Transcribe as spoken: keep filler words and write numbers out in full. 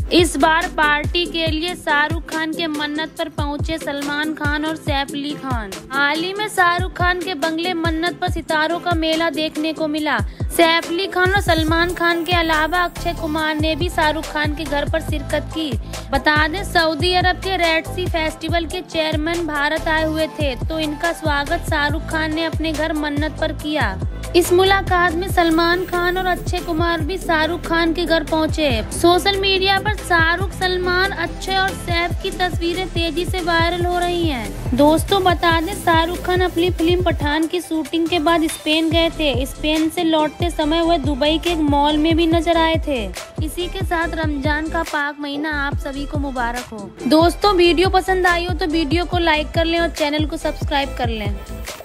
इस बार पार्टी के लिए शाहरुख खान के मन्नत पर पहुंचे सलमान खान और सैफ अली खान। हाल ही में शाहरुख खान के बंगले मन्नत पर सितारों का मेला देखने को मिला। सैफ अली खान और सलमान खान के अलावा अक्षय कुमार ने भी शाहरुख खान के घर पर शिरकत की। बता दें, सऊदी अरब के रेड सी फेस्टिवल के चेयरमैन भारत आए हुए थे, तो इनका स्वागत शाहरुख खान ने अपने घर मन्नत पर किया। इस मुलाकात में सलमान खान और अक्षय कुमार भी शाहरुख खान के घर पहुंचे। सोशल मीडिया पर शाहरुख, सलमान, अक्षय और सैफ की तस्वीरें तेजी से वायरल हो रही हैं। दोस्तों, बता दें, शाहरुख खान अपनी फिल्म पठान की शूटिंग के बाद स्पेन गए थे। स्पेन से लौटते समय वह दुबई के एक मॉल में भी नजर आए थे। इसी के साथ रमजान का पाक महीना आप सभी को मुबारक हो। दोस्तों, वीडियो पसंद आई हो तो वीडियो को लाइक कर लें और चैनल को सब्सक्राइब कर लें।